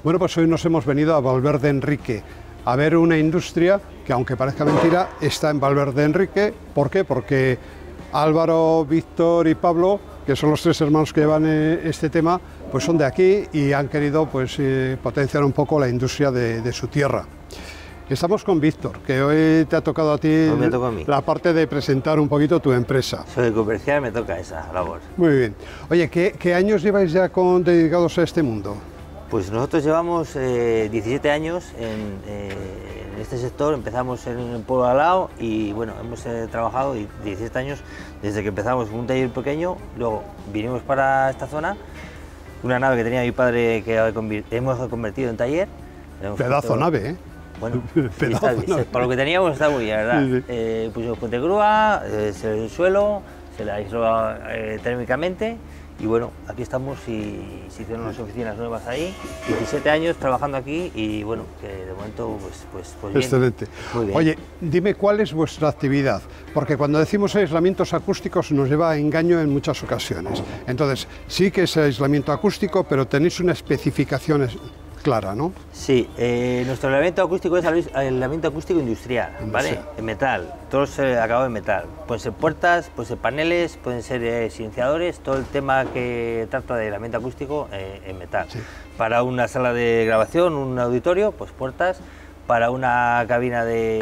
Bueno, pues hoy nos hemos venido a Valverde Enrique a ver una industria que, aunque parezca mentira, está en Valverde Enrique. ¿Por qué? Porque Álvaro, Víctor y Pablo, que son los tres hermanos que llevan este tema, pues son de aquí y han querido pues, potenciar un poco la industria de su tierra. Estamos con Víctor, que hoy te ha tocado a ti la parte de presentar un poquito tu empresa. Soy comercial, me toca esa labor. Muy bien. Oye, ¿qué años lleváis ya dedicados a este mundo? Pues nosotros llevamos 17 años en este sector. Empezamos en el pueblo al lado y bueno, hemos trabajado 17 años desde que empezamos un taller pequeño. Luego vinimos para esta zona, una nave que tenía mi padre que hemos convertido en taller. Pedazo nave, ¿eh? Bueno, para lo que teníamos está muy bien, ¿verdad? Sí, sí. Pusimos puente grúa, se le dio el suelo, se la aisló térmicamente y bueno, aquí estamos y se hicieron unas oficinas nuevas ahí, 17 años trabajando aquí y bueno, que de momento pues bien. Excelente. Muy bien. Oye, dime cuál es vuestra actividad, porque cuando decimos aislamientos acústicos nos lleva a engaño en muchas ocasiones. Entonces, sí que es aislamiento acústico, pero tenéis una especificación clara, ¿no? Sí, nuestro aislamiento acústico es aislamiento acústico industrial, ¿vale? En metal, todo acabado en metal. Pueden ser puertas, pueden ser paneles, pueden ser silenciadores, todo el tema que trata de aislamiento acústico en metal. Sí. Para una sala de grabación, un auditorio, pues puertas. Para una cabina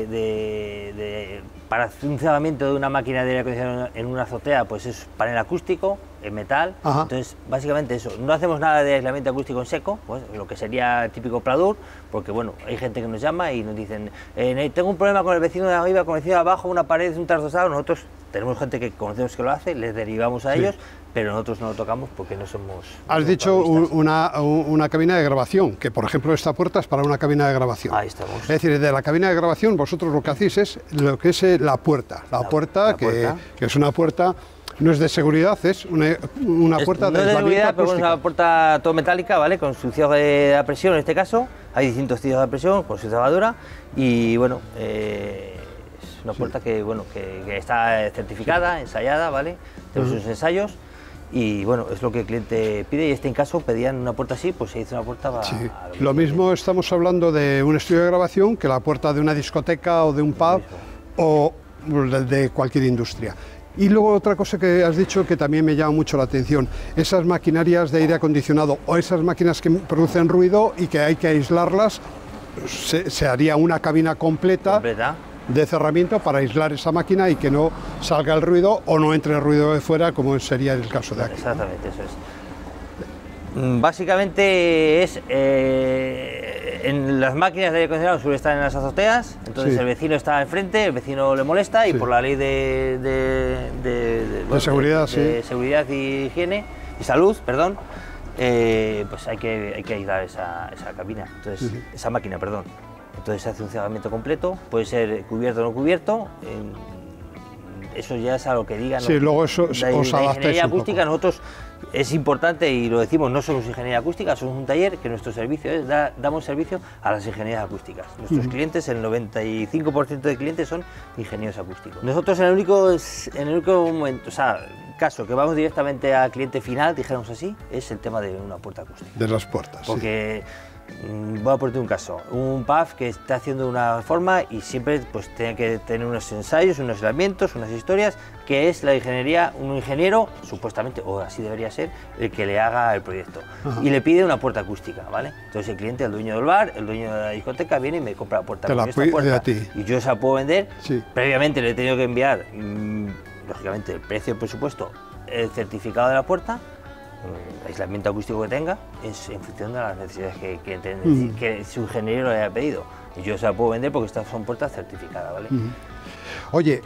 para un funcionamiento de una máquina de aire acondicionado en una azotea, pues es panel acústico en metal. Ajá. Entonces, básicamente eso. No hacemos nada de aislamiento acústico en seco, pues lo que sería típico pladur, porque bueno, hay gente que nos llama y nos dicen, tengo un problema con el vecino de arriba, con el vecino de abajo, una pared, un trasdosado. Nosotros tenemos gente que conocemos que lo hace, les derivamos a ellos, pero nosotros no lo tocamos porque no somos... Has dicho una cabina de grabación, que por ejemplo esta puerta es para una cabina de grabación. Ahí estamos. Es decir, de la cabina de grabación vosotros lo que hacéis es lo que es la puerta. La puerta, que es una puerta, no es de seguridad, es una puerta de aislamiento acústico. Pero es una puerta todo metálica, ¿vale? Con su cierre de presión en este caso. Hay distintos cierres de presión con su cerradura y bueno... es una puerta que, bueno, que está certificada, ensayada, ¿vale? Tenemos unos ensayos y, bueno, es lo que el cliente pide y en caso pedían una puerta así, pues se hizo una puerta para... Sí. Lo mismo estamos hablando de un estudio de grabación que la puerta de una discoteca o de un pub o de cualquier industria. Y luego otra cosa que has dicho que también me llama mucho la atención, esas maquinarias de aire acondicionado o esas máquinas que producen ruido y que hay que aislarlas, se haría una cabina completa de cerramiento para aislar esa máquina y que no salga el ruido o no entre el ruido de fuera, como sería el caso de aquí. Exactamente, eso es. Básicamente es en las máquinas de aire acondicionado suele estar en las azoteas, entonces el vecino está enfrente, el vecino le molesta y por la ley de seguridad, seguridad y higiene y salud, perdón, pues hay que aislar esa cabina, entonces esa máquina, perdón. Entonces se hace un cerramiento completo, puede ser cubierto o no cubierto, eso ya es a lo que digan. Sí, luego eso os adaptáis la ingeniería acústica, nosotros es importante y lo decimos, no somos ingeniería acústica, somos un taller que nuestro servicio es, damos servicio a las ingenierías acústicas. Nuestros clientes, el 95% de clientes son ingenieros acústicos. Nosotros en el único momento, o sea, caso que vamos directamente al cliente final, dijéramos así, es el tema de una puerta acústica. De las puertas, porque voy a ponerte un caso, un pub que está haciendo una forma y siempre pues tiene que tener unos ensayos, unos aislamientos, unas historias, que es la ingeniería, un ingeniero, supuestamente, o así debería ser, el que le haga el proyecto. Y le pide una puerta acústica, ¿vale? Entonces el cliente, el dueño del bar, el dueño de la discoteca, viene y me compra la puerta. Te la pide a ti. Y yo se la puedo vender. Previamente le he tenido que enviar, lógicamente, el precio, el presupuesto, el certificado de la puerta, el aislamiento acústico que tenga, es en función de las necesidades que su ingeniero le haya pedido. Y yo se la puedo vender porque estas son puertas certificadas, ¿vale? Oye,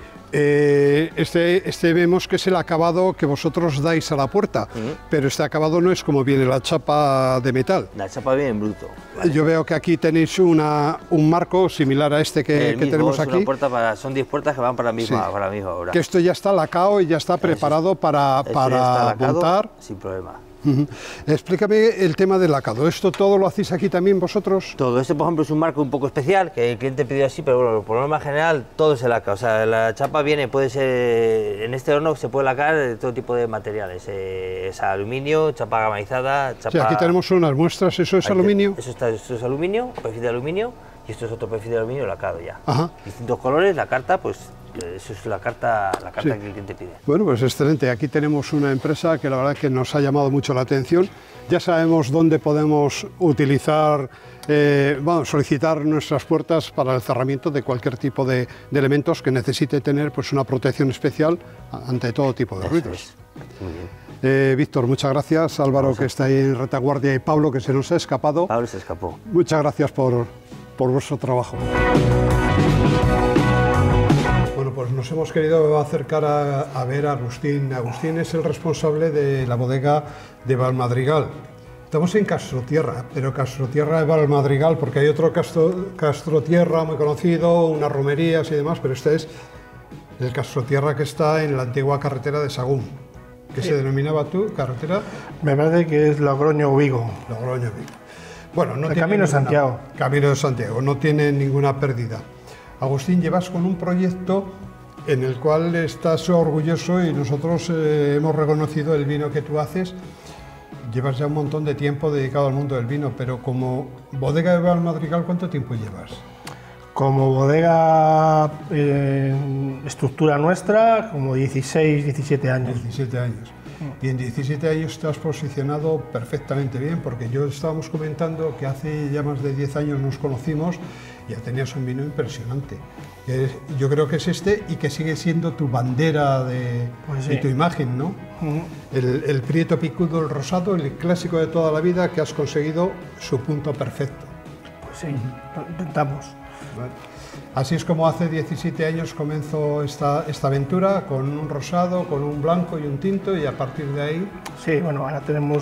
este vemos que es el acabado que vosotros dais a la puerta, pero este acabado no es como viene la chapa de metal. La chapa viene en bruto, ¿vale? Yo veo que aquí tenéis un marco similar a este que tenemos aquí. Una puerta son 10 puertas que van para la misma hora. Que esto ya está lacado y ya está preparado para montar. Sin problema. Explícame el tema del lacado. ¿Esto todo lo hacéis aquí también vosotros? Todo. Este, por ejemplo, es un marco un poco especial, que el cliente pidió así, pero bueno, por norma general todo es el laca. O sea, la chapa viene, puede ser, en este horno se puede lacar de todo tipo de materiales. Es aluminio, chapa galvanizada, chapa... Sí, aquí tenemos unas muestras, ¿eso es aluminio? Esto es aluminio, perfil de aluminio, y esto es otro perfil de aluminio lacado ya. Ajá. Distintos colores, la carta, pues eso es la carta sí, que el cliente pide. Bueno, pues excelente. Aquí tenemos una empresa que la verdad que nos ha llamado mucho la atención. Ya sabemos dónde podemos utilizar, solicitar nuestras puertas para el cerramiento de cualquier tipo de elementos que necesite tener pues una protección especial ante todo tipo de ruidos. Muy bien. Víctor, muchas gracias. Álvaro, que está ahí en retaguardia, y Pablo, que se nos ha escapado. Pablo se escapó. Muchas gracias por vuestro trabajo. Bueno, pues nos hemos querido acercar a ver a Agustín. Agustín es el responsable de la bodega de Valmadrigal. Estamos en Castrotierra, pero Castrotierra de Valmadrigal, porque hay otro Castrotierra muy conocido, unas romerías y demás, pero este es el Castrotierra que está en la antigua carretera de Sagún. ¿Qué se denominaba tú, carretera? Me parece que es Logroño-Vigo. Logroño-Vigo. Bueno, no el Camino de Santiago. Camino de Santiago, no tiene ninguna pérdida. Agustín, llevas con un proyecto en el cual estás orgulloso y nosotros hemos reconocido el vino que tú haces. Llevas ya un montón de tiempo dedicado al mundo del vino, pero como bodega de Valmadrigal, ¿cuánto tiempo llevas? Como bodega, estructura nuestra, como 16, 17 años. 17 años. Y en 17 años te has posicionado perfectamente bien, porque yo estábamos comentando que hace ya más de 10 años nos conocimos y ya tenías un vino impresionante. Yo creo que es este y que sigue siendo tu bandera de tu imagen, ¿no? El Prieto Picudo, el rosado, el clásico de toda la vida, que has conseguido su punto perfecto. Pues sí, lo intentamos. Vale. Así es como hace 17 años comenzó esta aventura, con un rosado, con un blanco y un tinto, y a partir de ahí... Sí, bueno, ahora tenemos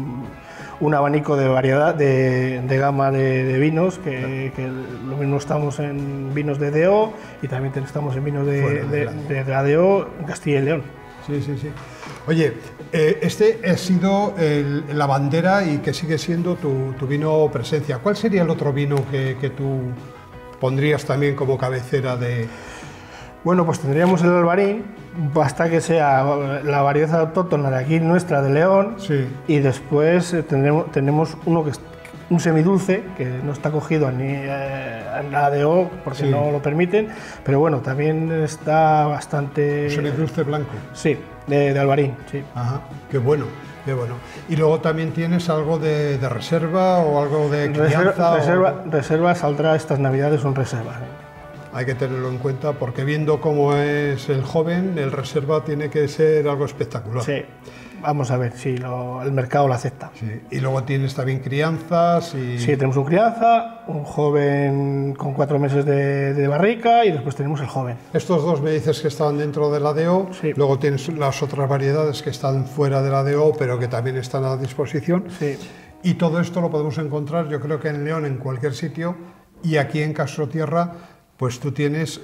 un abanico de variedad, de gama de vinos, que lo mismo estamos en vinos de DO y también estamos en vinos de la DO en Castilla y León. Sí, sí, sí. Oye, este ha sido la bandera y que sigue siendo tu vino presencia. ¿Cuál sería el otro vino que tú pondrías también como cabecera de...? Bueno, pues tendríamos el Albarín, basta que sea la variedad autóctona de aquí nuestra, de León, sí. Y después tenemos uno que es un semidulce, que no está cogido ni en la ADO porque sí, no lo permiten, pero bueno, también está bastante... ¿Un semidulce blanco? Sí, de Albarín, sí. Ajá, qué bueno. Qué bueno. Y luego también tienes algo de reserva o algo de crianza. Reserva saldrá estas navidades, son reservas. Hay que tenerlo en cuenta porque viendo cómo es el joven, el reserva tiene que ser algo espectacular. Sí, vamos a ver si el mercado lo acepta. Sí. Y luego tienes también crianzas y... Sí, tenemos un crianza, un joven con 4 meses de barrica y después tenemos el joven. Estos dos me dices que estaban dentro de la DO, sí. Luego tienes las otras variedades que están fuera de la DO pero que también están a disposición. Sí. Y todo esto lo podemos encontrar, yo creo que en León, en cualquier sitio, y aquí en Castrotierra, pues tú tienes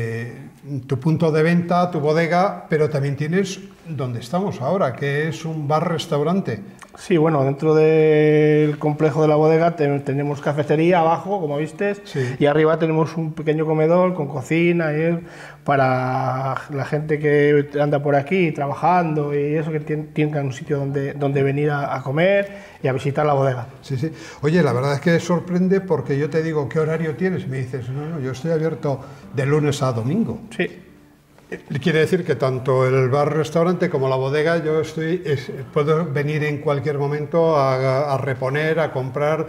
tu punto de venta, tu bodega, pero también tienes donde estamos ahora, que es un bar-restaurante. Sí, bueno, dentro del complejo de la bodega tenemos cafetería abajo, como viste, sí. Y arriba tenemos un pequeño comedor con cocina para la gente que anda por aquí trabajando y eso, que tengan un sitio donde venir a comer y a visitar la bodega. Sí, sí. Oye, la verdad es que sorprende porque yo te digo, ¿qué horario tienes? Y me dices, no, yo estoy abierto de lunes a domingo. Sí. Quiere decir que tanto el bar-restaurante como la bodega yo puedo venir en cualquier momento a reponer, a comprar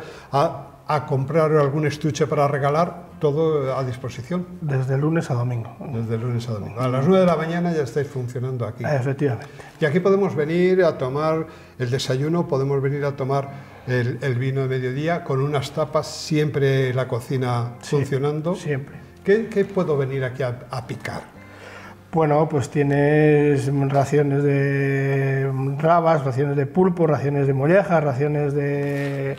algún estuche para regalar, todo a disposición. Desde lunes a domingo. Desde lunes a domingo. A las 9 de la mañana ya estáis funcionando aquí. Efectivamente. Y aquí podemos venir a tomar el desayuno, podemos venir a tomar el vino de mediodía con unas tapas, siempre la cocina funcionando. Siempre. ¿Qué puedo venir aquí a picar? Bueno, pues tienes raciones de rabas, raciones de pulpo, raciones de molleja, raciones de...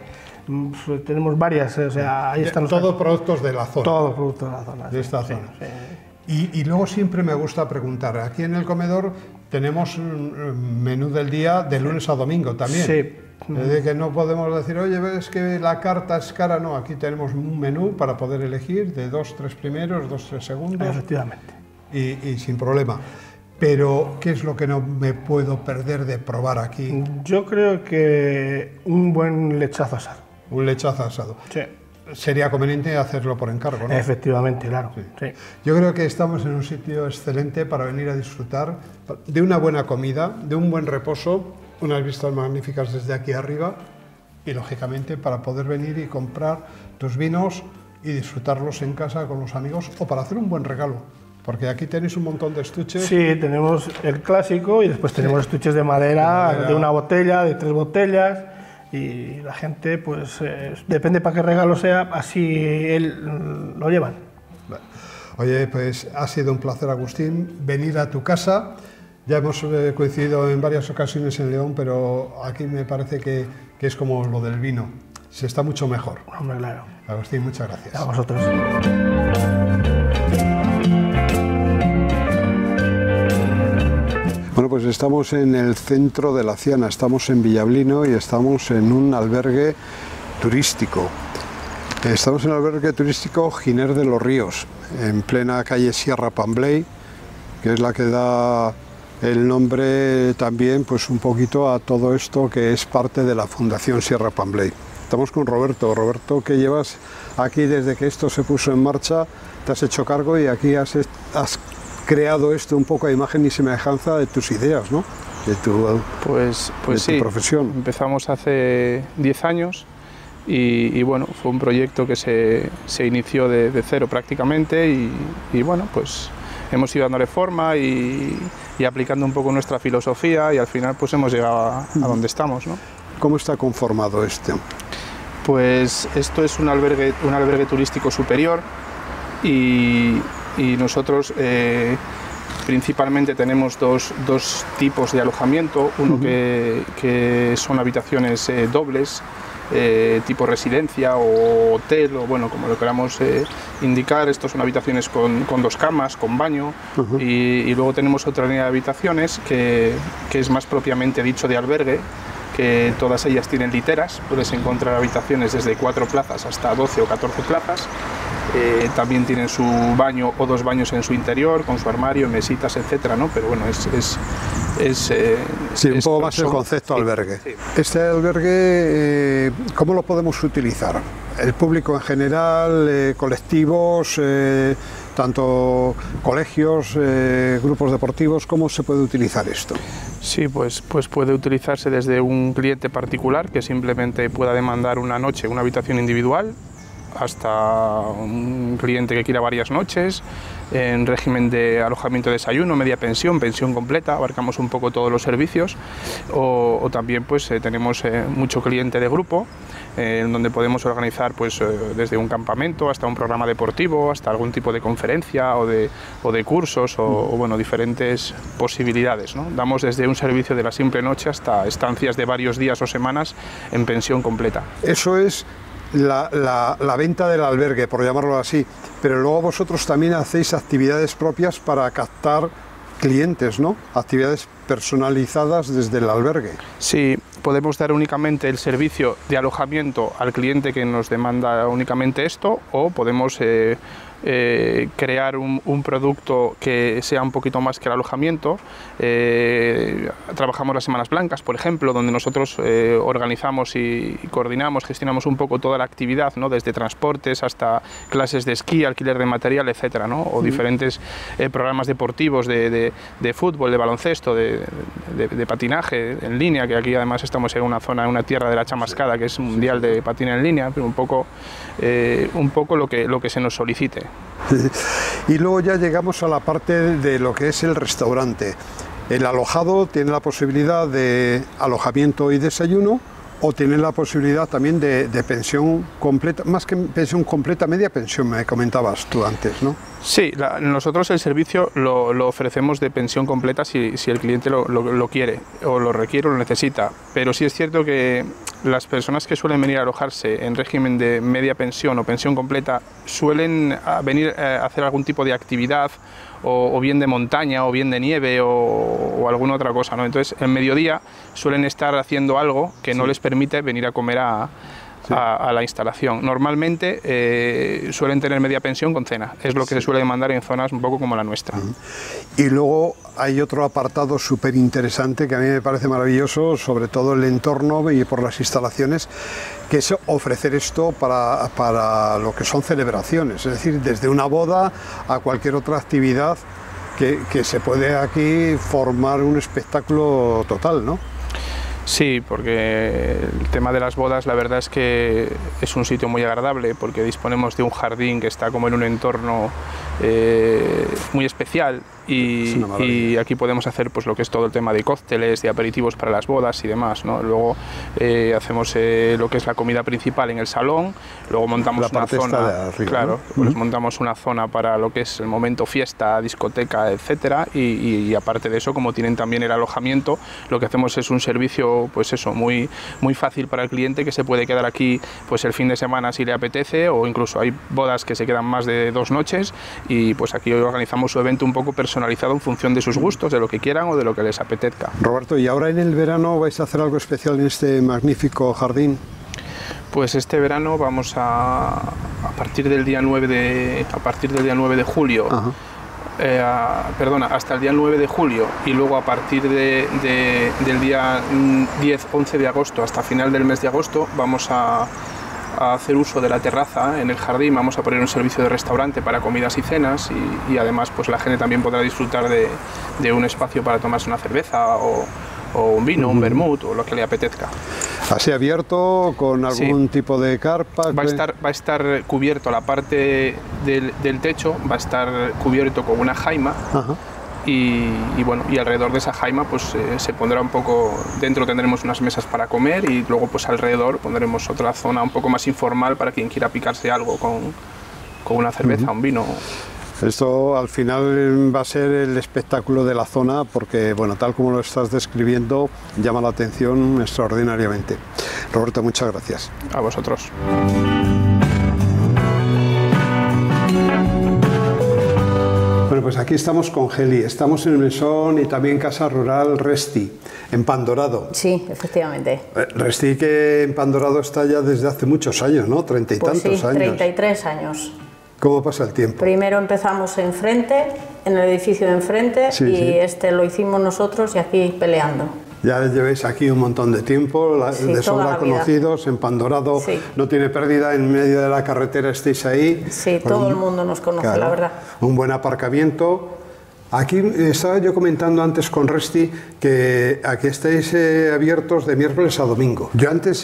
Tenemos varias, o sea, ahí están todos productos de la zona. Todos productos de la zona. De esta zona. Sí. Y luego siempre me gusta preguntar, aquí en el comedor tenemos un menú del día de lunes a domingo también. Sí. Es de que no podemos decir, oye, ves que la carta es cara, no, aquí tenemos un menú para poder elegir de 2, 3 primeros, 2, 3 segundos. Efectivamente. Y sin problema. Pero, ¿qué es lo que no me puedo perder de probar aquí? Yo creo que un buen lechazo asado. Un lechazo asado. Sí. Sería conveniente hacerlo por encargo, ¿no? Efectivamente, claro. Sí. Sí. Yo creo que estamos en un sitio excelente para venir a disfrutar de una buena comida, de un buen reposo, unas vistas magníficas desde aquí arriba y, lógicamente, para poder venir y comprar tus vinos y disfrutarlos en casa con los amigos o para hacer un buen regalo. Porque aquí tenéis un montón de estuches. Sí, tenemos el clásico y después tenemos estuches de madera, de una botella, de 3 botellas. Y la gente, pues, depende para qué regalo sea, así lo llevan. Oye, pues ha sido un placer, Agustín, venir a tu casa. Ya hemos coincidido en varias ocasiones en León, pero aquí me parece que es como lo del vino. Se está mucho mejor. Hombre, claro. Agustín, muchas gracias. A vosotros. Bueno, pues estamos en el centro de la Ciana, estamos en Villablino y estamos en un albergue turístico. Estamos en el albergue turístico Giner de los Ríos, en plena calle Sierra Pambley, que es la que da el nombre también, pues un poquito a todo esto que es parte de la Fundación Sierra Pambley. Estamos con Roberto. Roberto, que llevas aquí desde que esto se puso en marcha, te has hecho cargo y aquí has creado esto un poco a imagen y semejanza de tus ideas, ¿no? De tu profesión. Empezamos hace 10 años y bueno, fue un proyecto que se inició de cero prácticamente y bueno, pues hemos ido dándole forma y aplicando un poco nuestra filosofía y al final pues hemos llegado a donde estamos, ¿no? ¿Cómo está conformado esto? Pues esto es un albergue turístico superior y nosotros principalmente tenemos dos tipos de alojamiento, uno que son habitaciones dobles, tipo residencia o hotel, o bueno, como lo queramos indicar. Estos son habitaciones con 2 camas, con baño, y luego tenemos otra línea de habitaciones que es más propiamente dicho de albergue, que todas ellas tienen literas. Puedes encontrar habitaciones desde 4 plazas hasta 12 o 14 plazas. También tienen su baño o 2 baños en su interior, con su armario, mesitas, etcétera, ¿no? Pero bueno, sí, un poco más el concepto albergue. Sí. Este albergue, ¿cómo lo podemos utilizar? El público en general, colectivos, tanto colegios, grupos deportivos, ¿cómo se puede utilizar esto? Sí, pues puede utilizarse desde un cliente particular que simplemente pueda demandar una noche, una habitación individual, hasta un cliente que quiera varias noches, en régimen de alojamiento, desayuno, media pensión, pensión completa, abarcamos un poco todos los servicios, o también pues tenemos mucho cliente de grupo, en donde podemos organizar pues desde un campamento hasta un programa deportivo, hasta algún tipo de conferencia o de cursos o bueno, diferentes posibilidades, ¿no? Damos desde un servicio de la simple noche hasta estancias de varios días o semanas en pensión completa. Eso es la venta del albergue, por llamarlo así, pero luego vosotros también hacéis actividades propias para captar clientes, ¿no? Actividades personalizadas desde el albergue. Sí, podemos dar únicamente el servicio de alojamiento al cliente que nos demanda únicamente esto, o podemos crear un producto que sea un poquito más que el alojamiento. Trabajamos las Semanas Blancas, por ejemplo, donde nosotros organizamos y coordinamos, gestionamos un poco toda la actividad, ¿no? Desde transportes hasta clases de esquí, alquiler de material, etcétera, ¿no? O diferentes programas deportivos de fútbol, de baloncesto, de patinaje en línea, que aquí además estamos en una zona, en una tierra de la Chamascada, que es mundial de patina en línea, pero un poco lo que se nos solicite. Y luego ya llegamos a la parte de lo que es el restaurante. El alojado tiene la posibilidad de alojamiento y desayuno, o tiene la posibilidad también de pensión completa, más que pensión completa, media pensión, me comentabas tú antes, ¿no? Sí, nosotros el servicio lo ofrecemos de pensión completa si el cliente lo quiere, o lo requiere o lo necesita, pero sí es cierto que las personas que suelen venir a alojarse en régimen de media pensión o pensión completa suelen venir a hacer algún tipo de actividad o bien de montaña o bien de nieve o alguna otra cosa, ¿no? Entonces, en mediodía suelen estar haciendo algo que no les permite venir a comer a la instalación. Normalmente suelen tener media pensión con cena, es lo que se suele demandar en zonas un poco como la nuestra. Y luego hay otro apartado súper interesante que a mí me parece maravilloso, sobre todo el entorno y por las instalaciones, que es ofrecer esto para lo que son celebraciones, es decir, desde una boda a cualquier otra actividad que se puede aquí formar un espectáculo total, ¿no? Sí, porque el tema de las bodas, la verdad es que es un sitio muy agradable, porque disponemos de un jardín que está como en un entorno muy especial y aquí podemos hacer pues lo que es todo el tema de cócteles, de aperitivos para las bodas y demás, ¿no? Luego hacemos lo que es la comida principal en el salón, luego montamos una zona, arriba, claro, ¿no? Pues montamos una zona para lo que es el momento fiesta, discoteca, etcétera, y aparte de eso, como tienen también el alojamiento, lo que hacemos es un servicio, pues eso, muy fácil para el cliente, que se puede quedar aquí pues el fin de semana si le apetece, o incluso hay bodas que se quedan más de 2 noches, y pues aquí organizamos su evento un poco personalizado en función de sus gustos, de lo que quieran o de lo que les apetezca. Roberto, ¿y ahora en el verano vais a hacer algo especial en este magnífico jardín? Pues este verano vamos a partir del día 9 de julio, hasta el día 9 de julio, y luego a partir del día 10-11 de agosto hasta final del mes de agosto vamos a hacer uso de la terraza en el jardín. Vamos a poner un servicio de restaurante para comidas y cenas, y además pues la gente también podrá disfrutar de un espacio para tomarse una cerveza o un vino, un vermut o lo que le apetezca. ¿Así abierto con algún tipo de carpa? Va a estar cubierto, la parte del techo va a estar cubierto con una jaima. Ajá. Y bueno, y alrededor de esa jaima pues se pondrá un poco, dentro tendremos unas mesas para comer, y luego pues alrededor pondremos otra zona un poco más informal para quien quiera picarse algo con una cerveza, un vino. Esto al final va a ser el espectáculo de la zona, porque bueno, tal como lo estás describiendo, llama la atención extraordinariamente. Roberto, muchas gracias. A vosotros. Bueno, pues aquí estamos con Geli, estamos en el mesón y también Casa Rural Resti, en Pandorado. Sí, efectivamente. Resti, que en Pandorado está ya desde hace muchos años, ¿no? 30 y tantos años. 33 años. ¿Cómo pasa el tiempo? Primero empezamos enfrente, en el edificio de enfrente, este lo hicimos nosotros, y aquí peleando. Ya llevéis aquí un montón de tiempo, de sobra conocidos, en Pandorado, no tiene pérdida, en medio de la carretera estáis ahí. Sí, todo el mundo nos conoce, claro, la verdad. Un buen aparcamiento. Aquí estaba yo comentando antes con Resti que aquí estáis abiertos de miércoles a domingo. Yo antes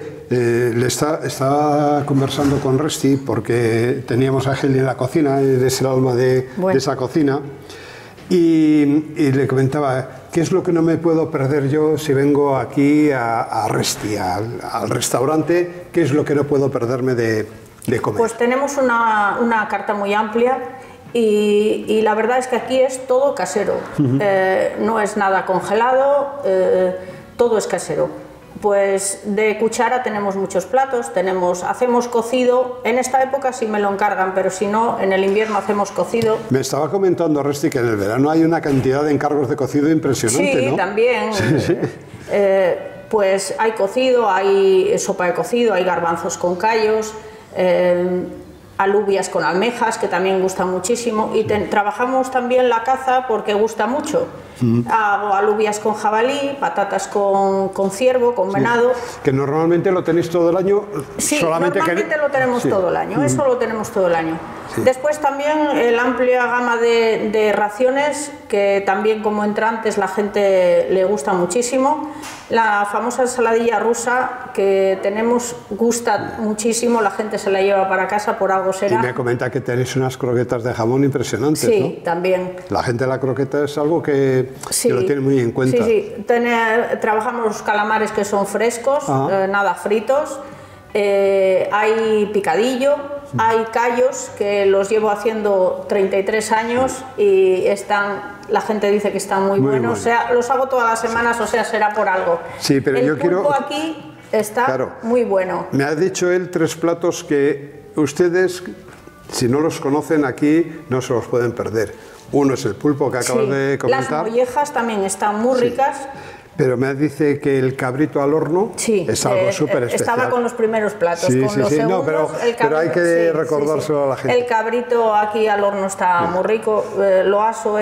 estaba conversando con Resti porque teníamos a Geli en la cocina, eres el alma de esa cocina, y le comentaba, ¿qué es lo que no me puedo perder yo si vengo aquí a Resti, al restaurante? ¿Qué es lo que no puedo perderme de comer? Pues tenemos una carta muy amplia. Y la verdad es que aquí es todo casero, no es nada congelado, todo es casero. Pues de cuchara tenemos muchos platos, hacemos cocido, en esta época sí me lo encargan, pero si no, en el invierno hacemos cocido. Me estaba comentando Resti que en el verano hay una cantidad de encargos de cocido impresionante, ¿no? Sí, también. Sí. Pues hay cocido, hay sopa de cocido, hay garbanzos con callos, alubias con almejas, que también gustan muchísimo, y trabajamos también la caza porque gusta mucho. Hago alubias con jabalí, patatas con ciervo, con venado. Que normalmente lo tenéis todo el año. Sí, normalmente lo tenemos todo el año, eso lo tenemos todo el año. Sí. Después también la amplia gama de raciones, que también como entrantes la gente le gusta muchísimo. La famosa ensaladilla rusa que tenemos gusta muchísimo, la gente se la lleva para casa, por algo será. Y me comenta que tenéis unas croquetas de jamón impresionantes, ¿no? Sí, también. La gente de la croqueta es algo que lo tiene muy en cuenta. Sí. Trabajamos los calamares que son frescos, nada fritos. Hay picadillo, hay callos que los llevo haciendo 33 años y la gente dice que están muy buenos. O sea, los hago todas las semanas, o sea, será por algo. Sí, pero yo quiero... aquí está muy bueno. Me ha dicho él 3 platos que ustedes, si no los conocen aquí, no se los pueden perder. Uno es el pulpo que acabas de comentar. Las mollejas también están muy ricas. Pero me dice que el cabrito al horno es algo súper especial. Estaba con los primeros platos, con los segundos, no, pero hay que recordárselo a la gente. El cabrito aquí al horno está muy rico, lo aso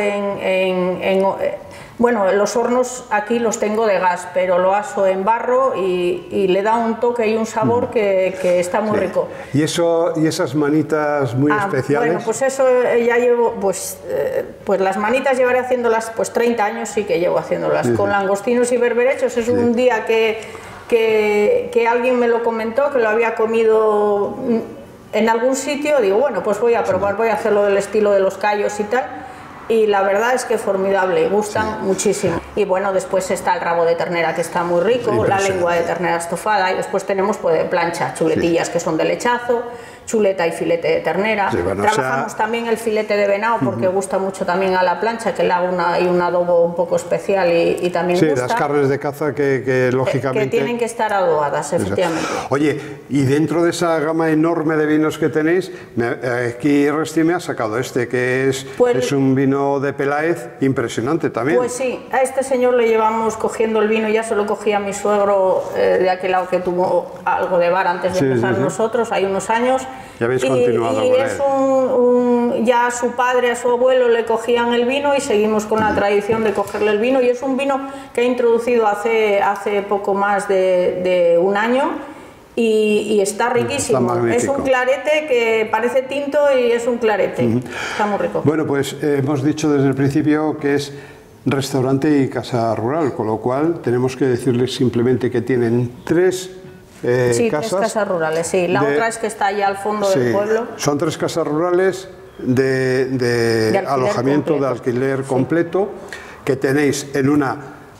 bueno, los hornos aquí los tengo de gas, pero lo aso en barro y le da un toque y un sabor que está muy rico. ¿Y esas manitas muy especiales? Bueno, pues eso ya llevo, pues las manitas llevaré haciéndolas, pues 30 años sí que llevo haciéndolas, con langostinos y berberechos. Es un día que alguien me lo comentó, que lo había comido en algún sitio, digo, bueno, pues voy a probar, voy a hacerlo del estilo de los callos y tal. Y la verdad es que formidable, gustan muchísimo. Y bueno, después está el rabo de ternera, que está muy rico, la lengua de ternera estofada, y después tenemos pues de plancha, chuletillas que son de lechazo, chuleta y filete de ternera. Trabajamos también el filete de venado porque gusta mucho también a la plancha, que le hago un adobo un poco especial y también gusta. Las carnes de caza que lógicamente... Que tienen que estar adobadas, efectivamente. Oye, y dentro de esa gama enorme de vinos que tenéis, aquí Resti me ha sacado que es un vino de Peláez impresionante también. Pues sí, a este señor le llevamos cogiendo el vino, ya se lo cogía mi suegro de aquel lado que tuvo algo de bar antes de empezar nosotros, hay unos años. Ya habéis continuado y es ya a su padre, a su abuelo le cogían el vino y seguimos con la tradición de cogerle el vino, y es un vino que he introducido hace poco más de un año y está riquísimo. Es un clarete que parece tinto y es un clarete. Está muy rico. Bueno, pues hemos dicho desde el principio que es restaurante y casa rural, con lo cual tenemos que decirles simplemente que tienen 3 casas. 3 casas rurales, sí. La otra es que está allá al fondo del pueblo. Son 3 casas rurales de alojamiento, de alquiler completo, que tenéis en una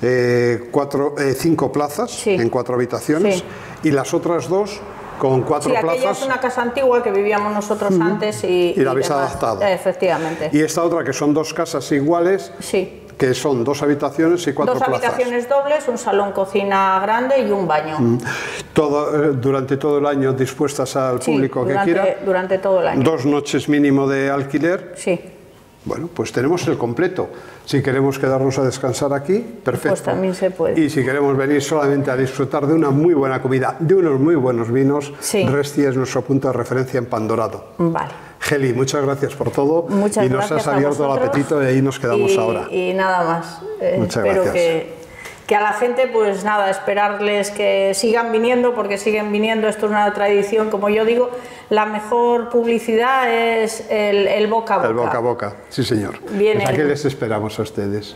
5 plazas, en 4 habitaciones, y las otras 2 con 4 plazas. Aquella es una casa antigua que vivíamos nosotros antes y la habéis adaptado. Efectivamente. Y esta otra, que son 2 casas iguales, que son 2 habitaciones y 4 plazas. 2 habitaciones dobles, un salón cocina grande y un baño. Durante todo el año dispuestas al público que quiera. Durante todo el año. 2 noches mínimo de alquiler. Sí. Bueno, pues tenemos el completo. Si queremos quedarnos a descansar aquí, perfecto. Pues también se puede. Y si queremos venir solamente a disfrutar de una muy buena comida, de unos muy buenos vinos, Resti es nuestro punto de referencia en Pandorado. Vale. Geli, muchas gracias por todo. Muchas gracias. Nos has abierto el apetito y ahí nos quedamos ahora. Y nada más. Muchas espero gracias. Que a la gente, pues nada, esperarles que sigan viniendo, porque siguen viniendo. Esto es una tradición, como yo digo, la mejor publicidad es el boca a boca. El boca a boca, sí señor. Pues aquí les esperamos a ustedes.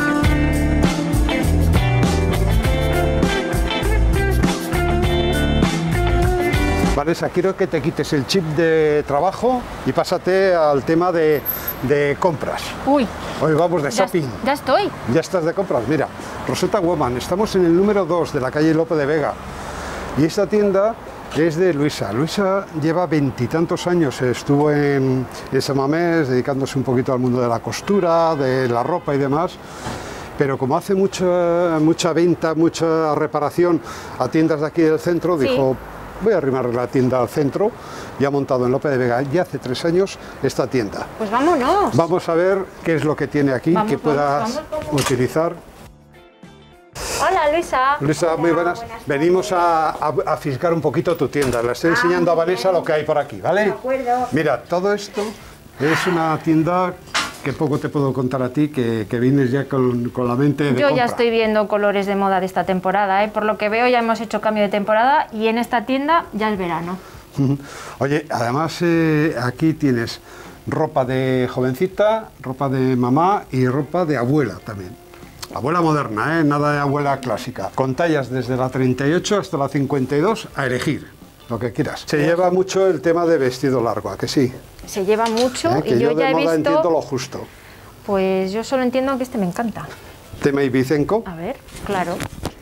Vanessa, quiero que te quites el chip de trabajo y pásate al tema de compras. Uy. Hoy vamos de shopping. Ya estoy. Ya estás de compras. Mira, Rosetta Woman, estamos en el número 2 de la calle Lope de Vega. Y esta tienda es de Luisa. Luisa lleva 20 y tantos años, estuvo en San Mamés dedicándose un poquito al mundo de la costura, de la ropa y demás. Pero como hace mucha venta, mucha reparación a tiendas de aquí del centro, dijo, voy a arrimar la tienda al centro, y ha montado en Lope de Vega ya hace 3 años esta tienda. Pues vámonos. Vamos a ver qué es lo que tiene aquí, que puedas utilizar. Hola Luisa. Luisa, hola, muy buenas. Venimos a fisgar un poquito tu tienda. Le estoy enseñando a Vanessa lo que hay por aquí, ¿vale? De acuerdo. Mira, todo esto es una tienda que poco te puedo contar a ti, que vienes ya con la mente de Yo compra. ya estoy viendo colores de moda de esta temporada, ¿eh? Por lo que veo ya hemos hecho cambio de temporada y en esta tienda ya es verano. Oye, además aquí tienes ropa de jovencita, ropa de mamá y ropa de abuela también. Abuela moderna, nada de abuela clásica. Con tallas desde la 38 hasta la 52 a elegir, lo que quieras. Se lleva mucho el tema de vestido largo, ¿a que sí? Se lleva mucho que y yo ya he visto... entiendo lo justo. Pues yo solo entiendo que este me encanta. Tema ibicenco. A ver, claro.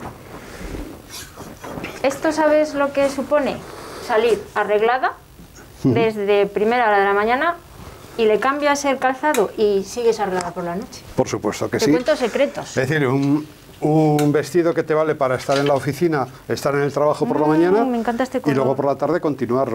¿Esto sabes lo que supone? Salir arreglada desde primera hora de la mañana y le cambias el calzado y sigues arreglada por la noche. Por supuesto que Te sí. cuento secretos. Es decir, un un vestido que te vale para estar en la oficina, estar en el trabajo por la mañana, me encanta este color. Y luego por la tarde continuar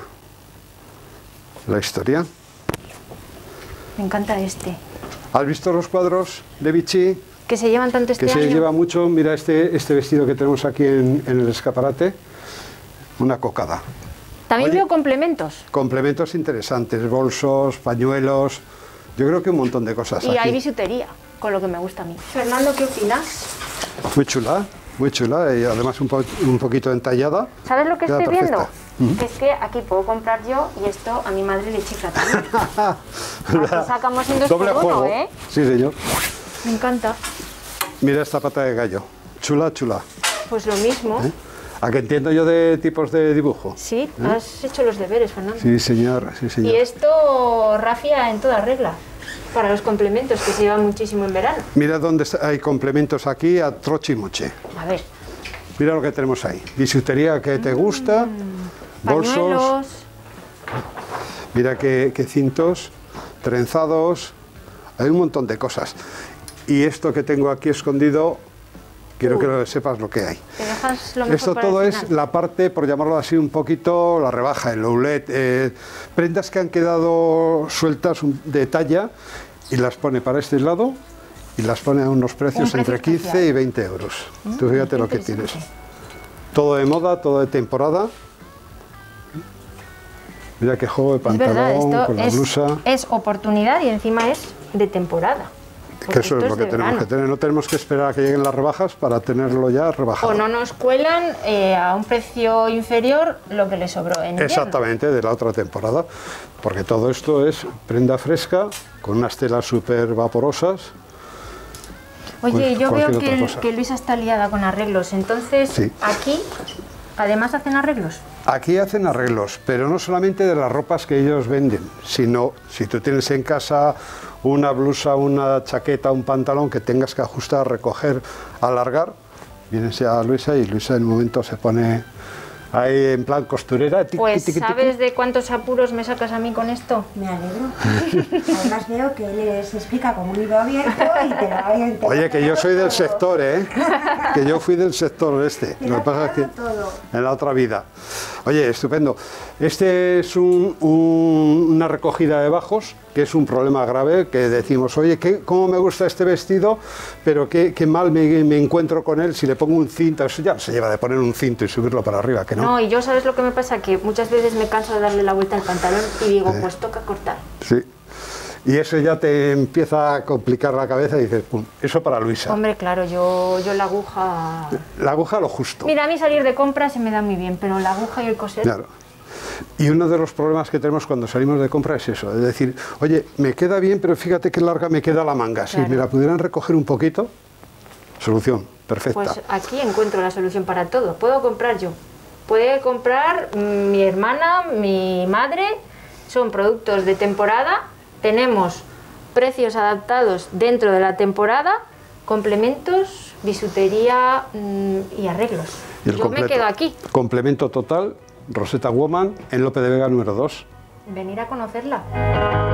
la historia. Me encanta este. ¿Has visto los cuadros de Vichy? Que se llevan tanto este que año. Se lleva mucho. Mira este vestido que tenemos aquí en el escaparate, una cocada. También Oye, veo complementos. Complementos interesantes, bolsos, pañuelos, yo creo que un montón de cosas. Y aquí hay bisutería, con lo que me gusta a mí. Fernando, ¿qué opinas? Muy chula y además un poquito entallada. ¿Sabes lo que Queda estoy perfecta. viendo? Es que aquí puedo comprar yo y esto a mi madre le chifla también. Aquí sacamos un 2 por 1, juego. ¿eh? Sí, señor. Me encanta. Mira esta pata de gallo, chula. Pues lo mismo. ¿A que entiendo yo de tipos de dibujo? Sí, has hecho los deberes, Fernando. Sí, señor. Y esto rafia en toda regla, para los complementos, que se llevan muchísimo en verano. Mira dónde hay complementos aquí a troche y moche. A ver. Mira lo que tenemos ahí. Bisutería que te gusta, bolsos. Pañuelos. Mira qué cintos, trenzados, hay un montón de cosas. Y esto que tengo aquí escondido, quiero que sepas lo que hay. Te dejas lo mejor Esto para todo el es final. la parte, por llamarlo así un poquito, la rebaja, el outlet, prendas que han quedado sueltas de talla y las pone para este lado y las pone a unos precios entre 15 y 20 euros. Tú fíjate lo que tienes. Todo de moda, todo de temporada. Mira qué juego de pantalón con la blusa. Es oportunidad y encima es de temporada. Que eso es lo que tenemos que tener. No tenemos que esperar a que lleguen las rebajas para tenerlo ya rebajado. O no nos cuelan a un precio inferior lo que le sobró en invierno. Exactamente, de la otra temporada. Porque todo esto es prenda fresca, con unas telas súper vaporosas. Oye, yo veo que Luisa está liada con arreglos. Entonces, sí. Aquí, además, hacen arreglos. Aquí hacen arreglos, pero no solamente de las ropas que ellos venden, sino si tú tienes en casa una blusa, una chaqueta, un pantalón que tengas que ajustar, recoger, alargar, vienes a Luisa y Luisa en un momento se pone ahí en plan costurera. Pues ¿sabes de cuántos apuros me sacas a mí con esto? Me alegro. Además veo que él les explica como un libro abierto y te lo va a entender. Oye, que yo soy del sector, ¿eh? Que yo fui del sector este. Lo que pasa es que en la otra vida. Oye, estupendo. Este es una recogida de bajos, que es un problema grave, que decimos, oye, ¿cómo me gusta este vestido? Pero qué mal me encuentro con él si le pongo un cinto. Eso ya se lleva de poner un cinto y subirlo para arriba, que no. No, y yo, ¿sabes lo que me pasa? Que muchas veces me canso de darle la vuelta al pantalón y digo, pues toca cortar. Sí. Y eso ya te empieza a complicar la cabeza y dices, pum, eso para Luisa. Hombre, claro, yo la aguja... La aguja lo justo. Mira, a mí salir de compras se me da muy bien, pero la aguja y el coser... Claro. Y uno de los problemas que tenemos cuando salimos de compra es eso, es decir, oye, me queda bien, pero fíjate qué larga me queda la manga. Claro. Si me la pudieran recoger un poquito, solución, perfecta. Pues aquí encuentro la solución para todo. Puedo comprar yo. Puede comprar mi hermana, mi madre. Son productos de temporada. Tenemos precios adaptados dentro de la temporada, complementos, bisutería y arreglos. Y el yo me quedo aquí. Complemento total, Rosetta Woman, en Lope de Vega número 2. Venir a conocerla.